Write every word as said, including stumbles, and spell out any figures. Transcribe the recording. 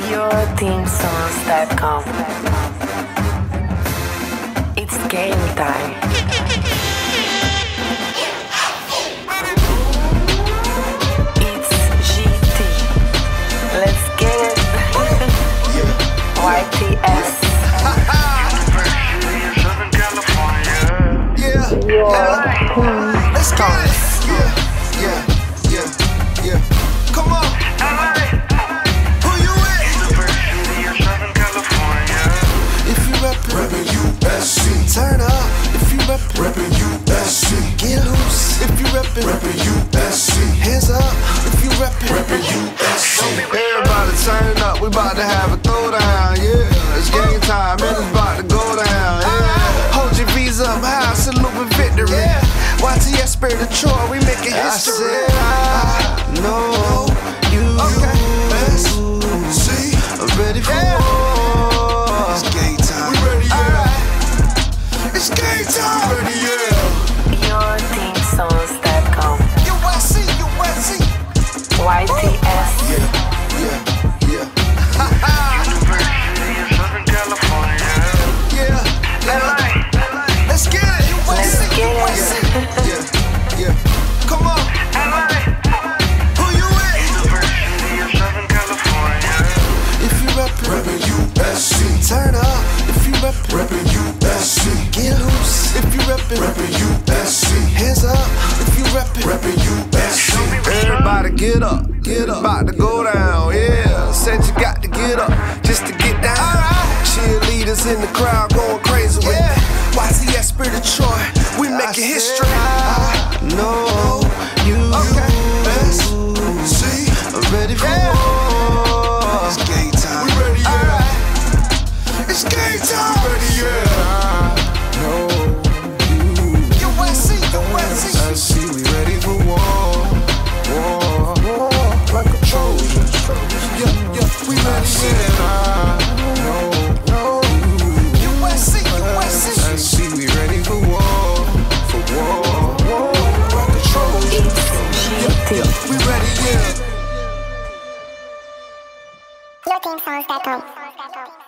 your theme songs dot com. It's game time. It's G T. Let's get it. Y T S. Yeah. Let's get it. Yeah, yeah, yeah, yeah. Come on. Who you with? If you reppin', reppin' U S C. Turn up. If you reppin', reppin' U S C. Get loose. If you reppin', reppin' U S C. Hands up. If you reppin', reppin' U S C. Everybody turn up. We bout to have a throwdown. Yeah, it's game time and it's about to go down. Yeah, hold your V's up high. Salute with victory. Yeah. Y T S Spirit of Troy, we making history. I, said, I know you. Okay. See, I'm ready for yeah. war. It's game time. We ready, yeah. Right. It's game time. We ready, yeah. your theme songs dot com. U S C, U S C. Y T S. Yeah, yeah, yeah. Ha ha. University of Southern California. Yeah, yeah. Let's get it. U S C, Let's get U S C. Yeah, yeah. Come on. Who you with? University of Southern California. If you reppin', reppin' U S C. Turn up. If you reppin', reppin' U S C. Get loose. If you reppin', reppin' U S C. Hands up. If you reppin', reppin' U S C. Everybody get up, get up. About to go down, yeah. Said you got to get up just to get down. Right. Cheerleaders in the crowd going crazy with yeah. Y T S Spirit of Troy, we making history. I know you. Okay. See, I'm ready for yeah. war. It's game time. We ready, yeah. Right. It's game time. We ready, yeah. I know you. U S C, U S C. I see we ready for war. War, war, like a Trojans. Yeah, yeah, we ready, yeah. I know you. U S C, U S C. I see we ready for war, for war, war, like a Trojan. Yeah, yeah, we ready, yeah. your theme songs dot com.